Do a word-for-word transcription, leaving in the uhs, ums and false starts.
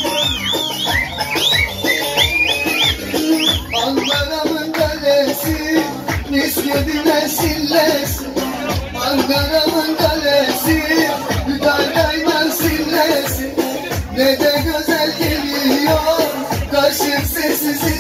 Ankara'mın kalesi misketine sillesin. Ankara'mın kalesi Hüdayda'yla sillesin. Ne de güzel geliyor kaşık sesi.